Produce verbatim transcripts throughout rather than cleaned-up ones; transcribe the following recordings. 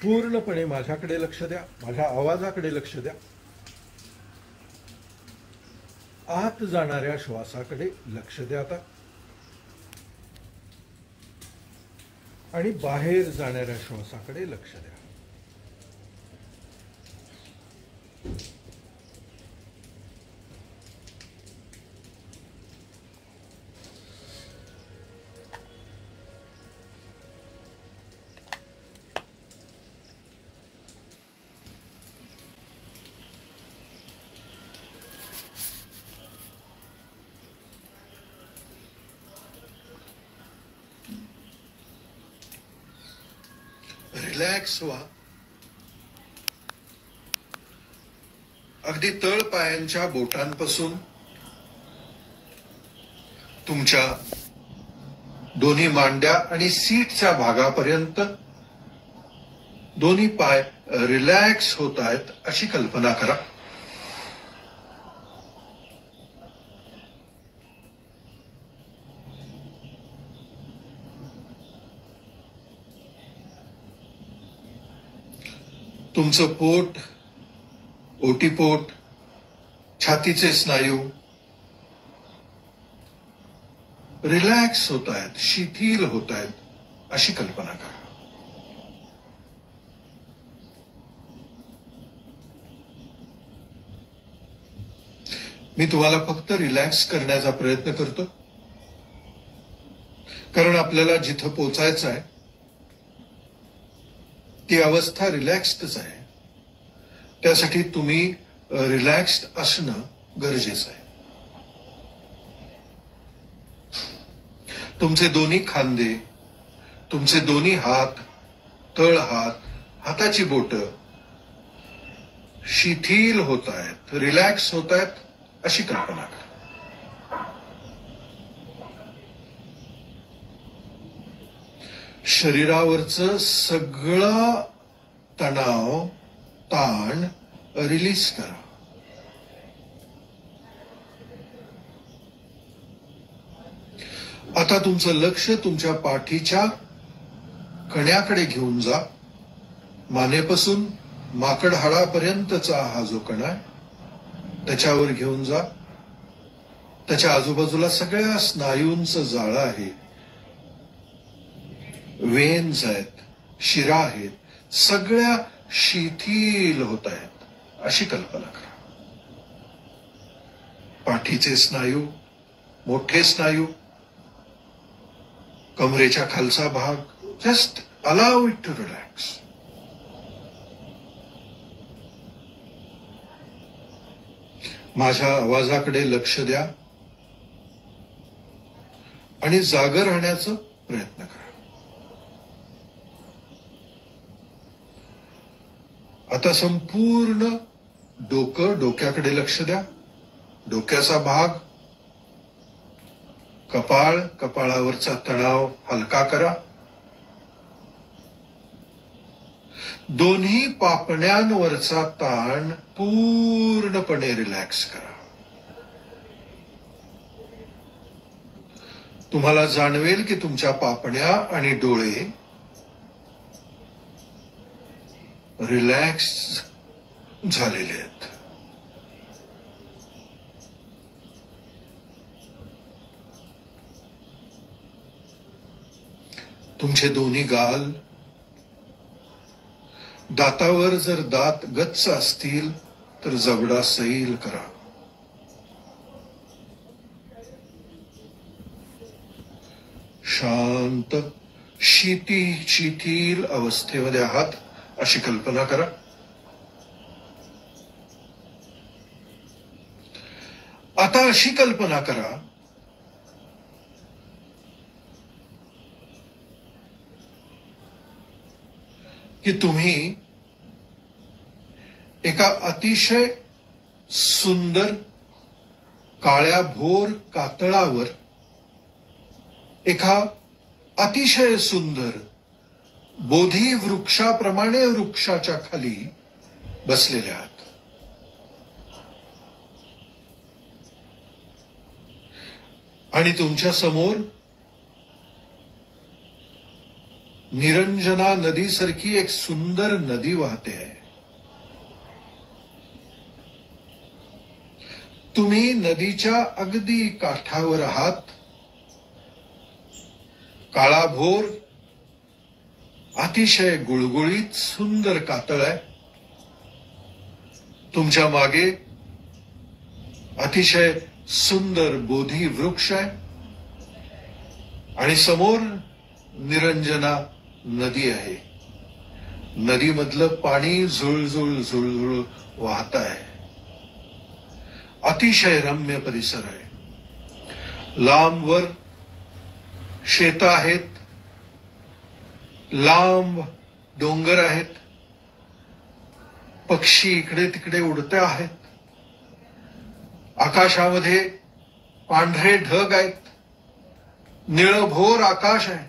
पूर्णपणे माझ्याकडे लक्ष द्या, माझ्या आवाजाकडे लक्ष द्या. आत जाणाऱ्या श्वासाकडे लक्ष द्या आता, आणि बाहेर जाणाऱ्या श्वासाकडे लक्ष द्या. रिलॅक्स व्हा. अगदी तळ पायांच्या बोटांपासून तुमच्या दोन्ही मांड्या आणि सीटच्या भागापर्यंत दोन्ही पाय रिलॅक्स होत आहेत अशी कल्पना करा. तुमचं पोट, ओटीपोट, छातीचे स्नायू रिलॅक्स होत आहेत, शिथिल होत आहेत अशी कल्पना करा. मी तुम्हाला फक्त रिलॅक्स करण्याचा प्रयत्न करतो, कारण आपल्याला जिथं पोचायचं आहे ती अवस्था रिलॅक्स्डच आहे. त्यासाठी तुम्ही रिलॅक्स्ड असणं गरजेचं आहे. तुमचे दोन्ही खांदे, तुमचे दोन्ही हात, तळ हात, हाताची बोट शिथिल होत आहेत, रिलॅक्स होत आहेत अशी कल्पना करा. शरीरावरचं सगळं तणाव, ताण रिलीज करा. आता तुमचं लक्ष तुमच्या पाठीच्या कण्याकडे घेऊन जा. मानेपासून माकड हाडापर्यंतचा हा जो कणा आहे त्याच्यावर घेऊन जा. त्याच्या आजूबाजूला सगळ्या स्नायूंचं जाळं आहे, वेन्स आहेत, शिरा आहेत, सगळ्या शिथिल होत आहेत अशी कल्पना करा. पाठीचे स्नायू, मोठे स्नायू, कमरेच्या खालचा भाग, just allow it to relax. माझ्या आवाजाकडे लक्ष द्या आणि जागर राहण्याचा प्रयत्न करा. आता संपूर्ण डोकं, डोक्याकडे लक्ष द्या. डोक्याचा भाग, कपाळ, कपाळावरचा तणाव हलका करा. दोन्ही पापण्यांवरचा ताण पूर्णपणे रिलॅक्स करा. तुम्हाला जाणवेल की तुमच्या पापण्या आणि डोळे रिलॅक्स झालेले आहेत. तुमचे दोन्ही गाल, दातावर जर दात गच्च असतील तर जबडा सैल करा. शांत, शीती शिथिल अवस्थेमध्ये आहात अशी कल्पना करा. आता अशी कल्पना करा की तुम्ही एका अतिशय सुंदर काळ्या भोर कातळावर एका अतिशय सुंदर बोधी वृक्षाप्रमाणे वृक्षाच्या खाली बसलेले आहात. आणि तुमच्या समोर निरंजना नदीसारखी एक सुंदर नदी वाहते आहे. तुम्ही नदीच्या अगदी काठावर आहात. काळाभोर अतिशय गुळगुळीत सुंदर कातळ आहे. तुमच्या मागे अतिशय सुंदर बोधी वृक्ष आहे आणि समोर निरंजना नदी आहे. नदीमधलं पाणी झुळझुळ झुळझुळ वाहत आहे. अतिशय रम्य परिसर आहे. लांबवर शेत आहेत. लांब डोंगर आहेत. पक्षी इकडे तिकडे उडते आहेत. आकाशामध्ये पांढरे ढग आहेत. निळभोर आकाश आहे.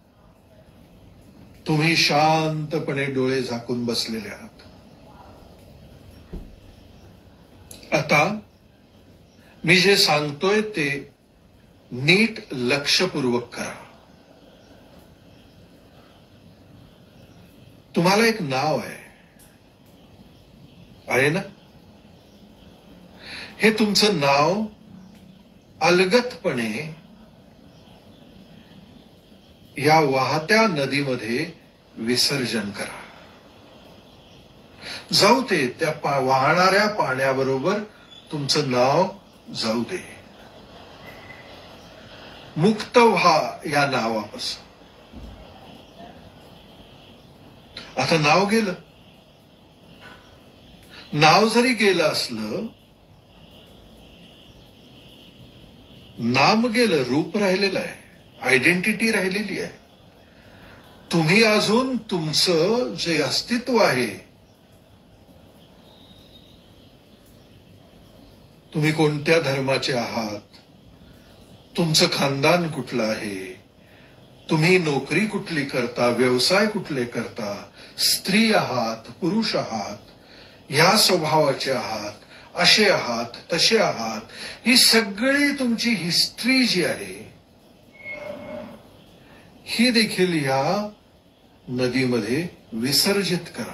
तुम्ही शांतपणे डोळे झाकून बसलेले आहात. आता मी जे सांगतोय ते नीट लक्षपूर्वक करा. तुम्हाला एक नाव आहे आहे ना? हे तुमचं नाव अलगदपणे या वाहत्या नदीमध्ये विसर्जन करा. जाऊ दे, त्या पा, वाहणाऱ्या पाण्याबरोबर तुमचं नाव जाऊ दे. मुक्त व्हा या नावापासून. आता नाव गेलं. नाव जरी गेलं असलं, नाम गेलं, रूप राहिलेलं आहे. आयडेंटिटी राहिलेली आहे. तुम्ही अजून तुमचं जे अस्तित्व आहे, तुम्ही कोणत्या धर्माचे आहात, तुमचं खानदान कुठलं आहे, तुम्ही नोकरी कुठली करता, व्यवसाय कुठले करता, स्त्री आहात, पुरुष आहात, ह्या स्वभावाचे आहात, असे आहात, तसे आहात, ही सगळी तुमची हिस्ट्री जी आहे, ही देखील या नदीमध्ये विसर्जित करा.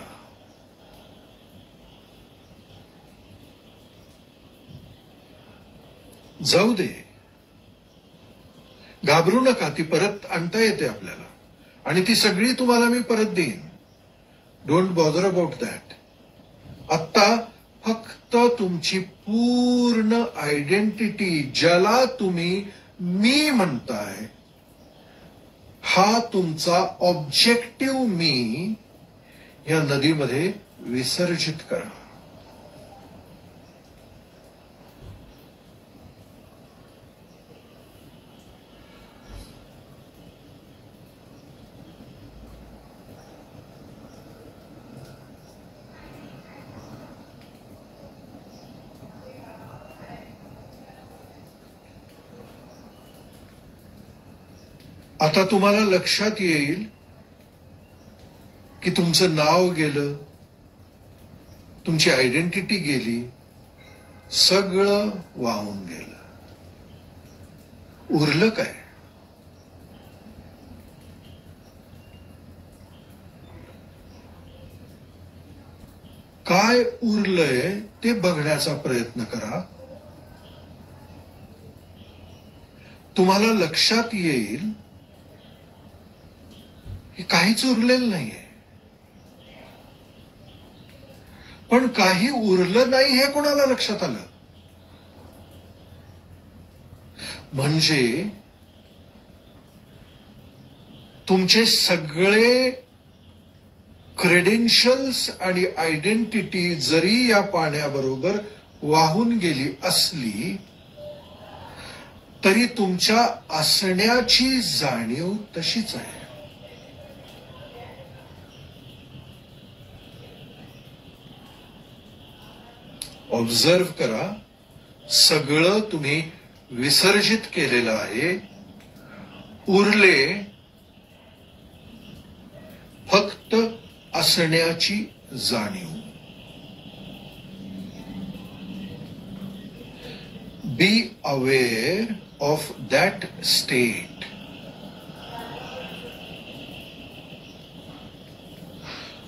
जाऊ दे. घाबरू नका. ती परत आणता येते आपल्याला आणि ती सगळी तुम्हाला मी परत देईन. Don't bother about that. आत्ता फक्त तुमची पूर्ण आयडेंटिटी, ज्याला तुम्ही मी म्हणताय, हा तुमचा ऑब्जेक्टिव्ह मी या नदीमध्ये विसर्जित करा. आता तुम्हाला लक्षात येईल की तुमचं नाव गेलं, तुमची आयडेंटिटी गेली, सगळं वाहून गेलं. उरलं काय? काय उरलंय ते बघण्याचा प्रयत्न करा. तुम्हाला लक्षात येईल की काहीच उरलेलं नाहीये. पण काही उरलं नाही हे कोणाला लक्षात आलं? म्हणजे तुमचे सगळे क्रेडेन्शियल्स आणि आयडेंटिटी जरी या पाण्याबरोबर वाहून गेली असली तरी तुमच्या असण्याची जाणीव तशीच आहे. ऑब्झर्व करा. सगळं तुम्ही विसर्जित केलेलं आहे. उरले फक्त असण्याची जाणीव. Be aware of that state.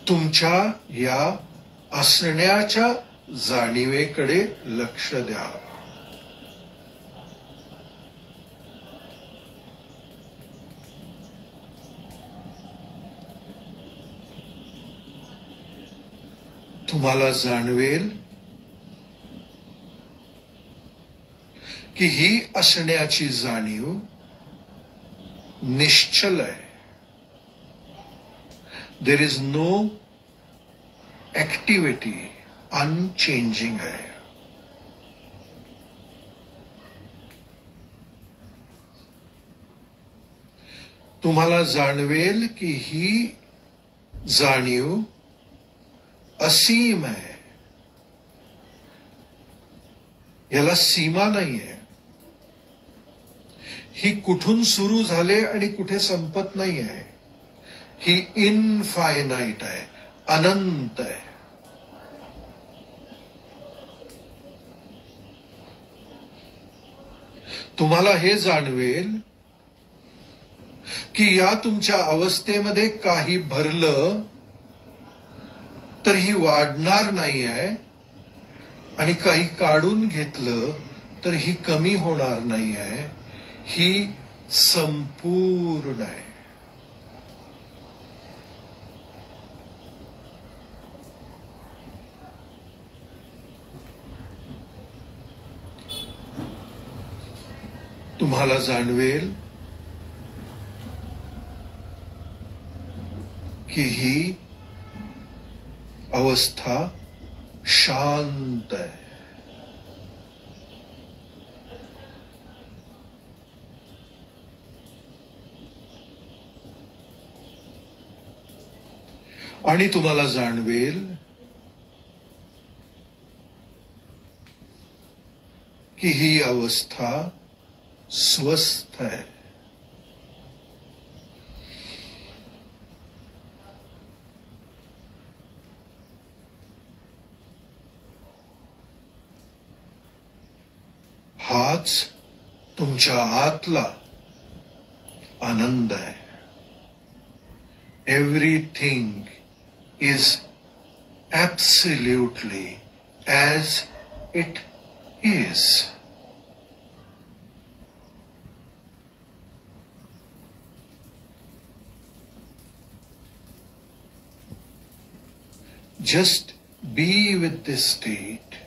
तुमच्या या असण्याच्या जाणीवेकडे लक्ष द्या. तुम्हाला जाणवेल की ही असण्याची जाणीव निश्चल आहे. There is no activity, unchanging आहे. तुम्हाला जाणवेल की ही जाणीव असीम आहे. याला सीमा नाहीये. ही कुठून सुरू झाले आणि कुठे संपत नाही आहे. ही इनफायनाईट आहे, अनंत आहे. तुम्हाला हे जाणवेल की या तुमच्या अवस्थेमध्ये काही भरलं तर ही वाढणार नाही आहे आणि काही काढून घेतलं तर ही कमी होणार नाही आहे. ही संपूर्ण आहे. तुम्हाला जाणवेल की ही अवस्था शांत आहे. आणि तुम्हाला जाणवेल की ही अवस्था स्वस्थ आहे. हाच तुमच्या आतला आनंद आहे. Everything is absolutely as it is. Just be with this state.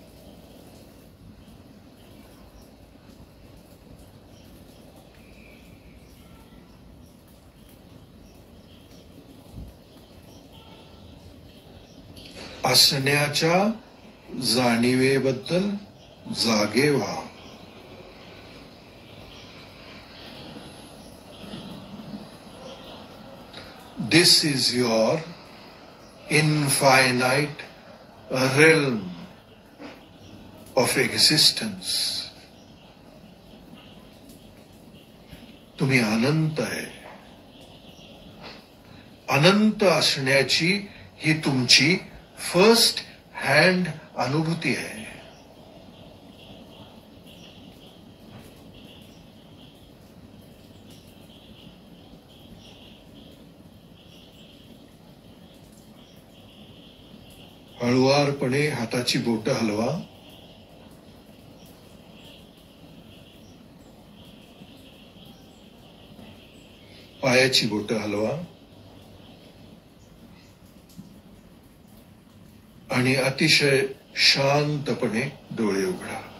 असण्याच्या जाणीवेबद्दल जागे व्हा. This is your infinite realm of existence. तुम्ही अनंत आहे. अनंत असण्याची ही तुमची फर्स्ट हँड अनुभूती आहे. हळुवारपणे हाताची बोटं हलवा. पायाची बोटं हलवा आणि अतिशय शांतपणे डोळे उघडा.